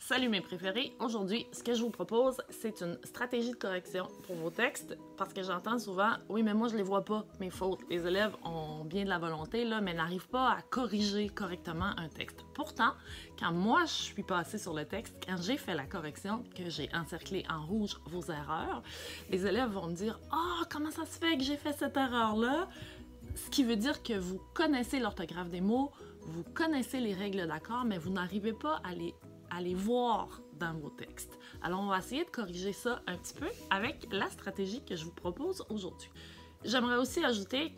Salut mes préférés! Aujourd'hui, ce que je vous propose, c'est une stratégie de correction pour vos textes parce que j'entends souvent « Oui, mais moi, je les vois pas, mes fautes. » Les élèves ont bien de la volonté, là, mais n'arrivent pas à corriger correctement un texte. Pourtant, quand moi, je suis passée sur le texte, quand j'ai fait la correction, que j'ai encerclé en rouge vos erreurs, les élèves vont me dire « Ah, comment ça se fait que j'ai fait cette erreur-là? » Ce qui veut dire que vous connaissez l'orthographe des mots, vous connaissez les règles d'accord, mais vous n'arrivez pas à les voir dans vos textes. Alors, on va essayer de corriger ça un petit peu avec la stratégie que je vous propose aujourd'hui. J'aimerais aussi ajouter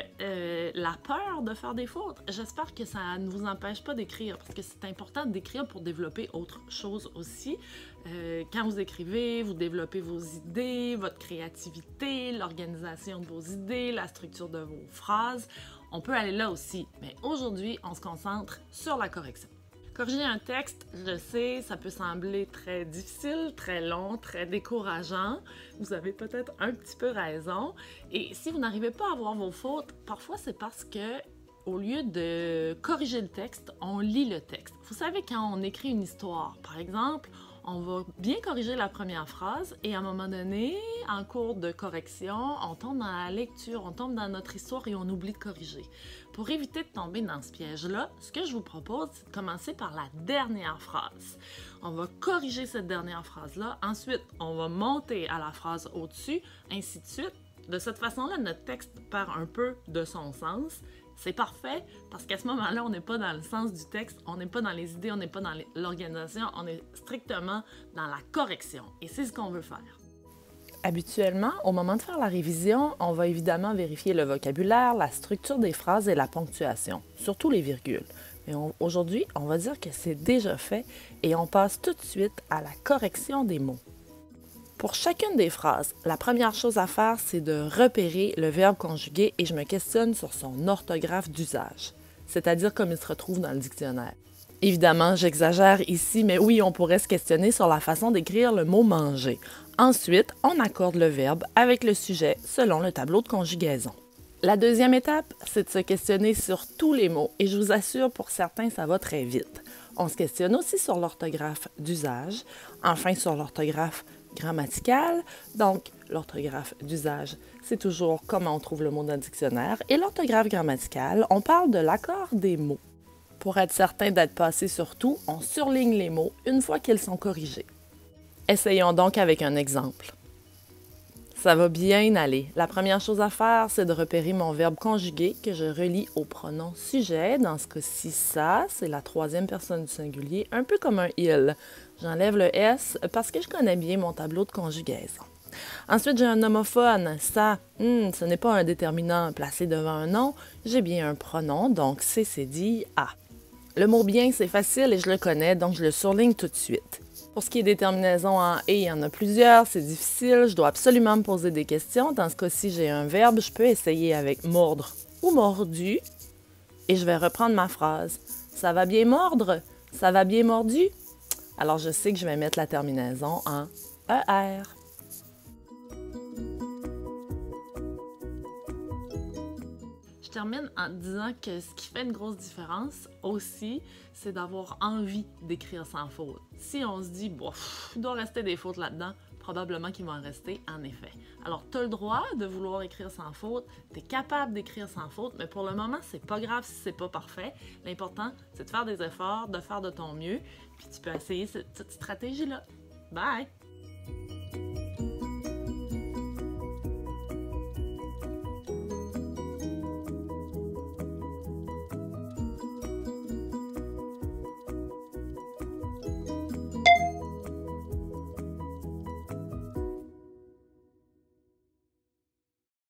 que la peur de faire des fautes, j'espère que ça ne vous empêche pas d'écrire, parce que c'est important d'écrire pour développer autre chose aussi. Quand vous écrivez, vous développez vos idées, votre créativité, l'organisation de vos idées, la structure de vos phrases. On peut aller là aussi, mais aujourd'hui, on se concentre sur la correction. Corriger un texte, je sais, ça peut sembler très difficile, très long, très décourageant. Vous avez peut-être un petit peu raison. Et si vous n'arrivez pas à voir vos fautes, parfois c'est parce que, au lieu de corriger le texte, on lit le texte. Vous savez, quand on écrit une histoire, par exemple, on va bien corriger la première phrase et à un moment donné, en cours de correction, on tombe dans la lecture, on tombe dans notre histoire et on oublie de corriger. Pour éviter de tomber dans ce piège-là, ce que je vous propose, c'est de commencer par la dernière phrase. On va corriger cette dernière phrase-là. Ensuite, on va monter à la phrase au-dessus, ainsi de suite. De cette façon-là, notre texte perd un peu de son sens. C'est parfait parce qu'à ce moment-là, on n'est pas dans le sens du texte, on n'est pas dans les idées, on n'est pas dans l'organisation, on est strictement dans la correction. Et c'est ce qu'on veut faire. Habituellement, au moment de faire la révision, on va évidemment vérifier le vocabulaire, la structure des phrases et la ponctuation, surtout les virgules. Mais aujourd'hui, on va dire que c'est déjà fait et on passe tout de suite à la correction des mots. Pour chacune des phrases, la première chose à faire, c'est de repérer le verbe conjugué et je me questionne sur son orthographe d'usage, c'est-à-dire comme il se retrouve dans le dictionnaire. Évidemment, j'exagère ici, mais oui, on pourrait se questionner sur la façon d'écrire le mot « manger ». Ensuite, on accorde le verbe avec le sujet selon le tableau de conjugaison. La deuxième étape, c'est de se questionner sur tous les mots et je vous assure, pour certains, ça va très vite. On se questionne aussi sur l'orthographe d'usage, enfin sur l'orthographe grammaticale. Donc, l'orthographe d'usage, c'est toujours comment on trouve le mot dans le dictionnaire. Et l'orthographe grammaticale, on parle de l'accord des mots. Pour être certain d'être passé sur tout, on surligne les mots une fois qu'ils sont corrigés. Essayons donc avec un exemple. Ça va bien aller. La première chose à faire, c'est de repérer mon verbe conjugué que je relie au pronom sujet. Dans ce cas-ci, ça, c'est la troisième personne du singulier, un peu comme un « il ». J'enlève le « s » parce que je connais bien mon tableau de conjugaison. Ensuite, j'ai un homophone. Ça, ce n'est pas un déterminant placé devant un nom. J'ai bien un pronom, donc c'est dit « a ». Le mot « bien », c'est facile et je le connais, donc je le surligne tout de suite. Pour ce qui est déterminaison en « et », il y en a plusieurs, c'est difficile, je dois absolument me poser des questions. Dans ce cas-ci, j'ai un verbe, je peux essayer avec « mordre » ou « mordu » et je vais reprendre ma phrase. « Ça va bien mordre? Ça va bien mordu? » Alors, je sais que je vais mettre la terminaison en « er ». Je termine en disant que ce qui fait une grosse différence aussi, c'est d'avoir envie d'écrire sans faute. Si on se dit, bof, il doit rester des fautes là-dedans, probablement qu'il va en rester, en effet. Alors, tu as le droit de vouloir écrire sans faute, tu es capable d'écrire sans faute, mais pour le moment, c'est pas grave si c'est pas parfait. L'important, c'est de faire des efforts, de faire de ton mieux, puis tu peux essayer cette stratégie-là. Bye!